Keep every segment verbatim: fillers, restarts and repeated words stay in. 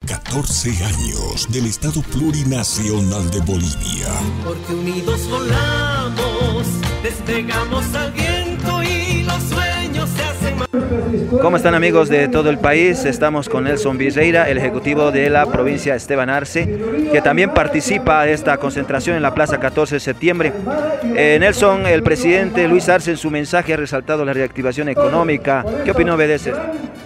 catorce años del Estado Plurinacional de Bolivia. Porque unidos volamos, despegamos al viento y los sueños se hacen más. ¿Cómo están, amigos de todo el país? Estamos con Nelson Virreira, el ejecutivo de la provincia Esteban Arce, que también participa de esta concentración en la Plaza catorce de septiembre. Eh, Nelson, el presidente Luis Arce en su mensaje ha resaltado la reactivación económica. ¿Qué opinión obedece?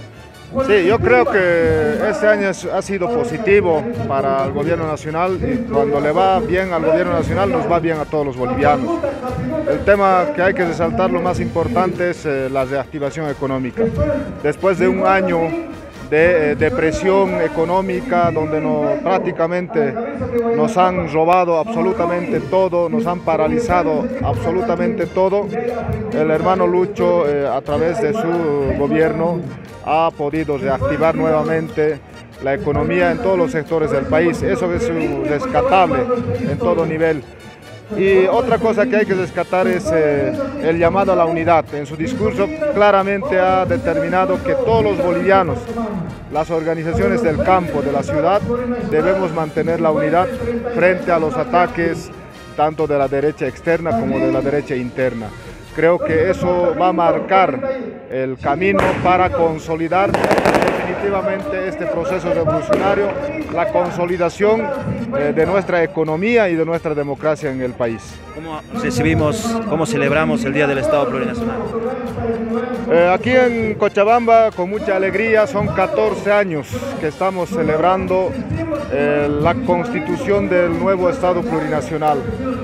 Sí, yo creo que este año ha sido positivo para el gobierno nacional y cuando le va bien al gobierno nacional nos va bien a todos los bolivianos. El tema que hay que resaltar, lo más importante, es eh, la reactivación económica. Después de un año de eh, depresión económica donde no, prácticamente nos han robado absolutamente todo, nos han paralizado absolutamente todo, el hermano Lucho eh, a través de su gobierno ha podido reactivar nuevamente la economía en todos los sectores del país. Eso es rescatable en todo nivel. Y otra cosa que hay que rescatar es eh, el llamado a la unidad. En su discurso claramente ha determinado que todos los bolivianos, las organizaciones del campo, de la ciudad, debemos mantener la unidad frente a los ataques tanto de la derecha externa como de la derecha interna. Creo que eso va a marcar el camino para consolidar definitivamente este proceso revolucionario, la consolidación eh, de nuestra economía y de nuestra democracia en el país. ¿Cómo recibimos, cómo celebramos el Día del Estado Plurinacional? Eh, aquí en Cochabamba, con mucha alegría, son catorce años que estamos celebrando eh, la constitución del nuevo Estado Plurinacional.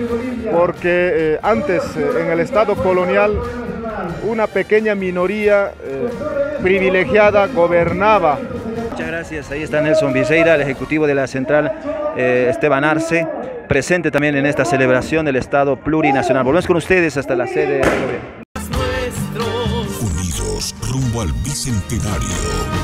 Porque eh, antes, eh, en el Estado colonial, una pequeña minoría eh, privilegiada gobernaba. Muchas gracias. Ahí está Nelson Virreira, el ejecutivo de la central eh, Esteban Arce, presente también en esta celebración del Estado Plurinacional. Volvemos con ustedes hasta la sede del gobierno. Unidos rumbo al bicentenario.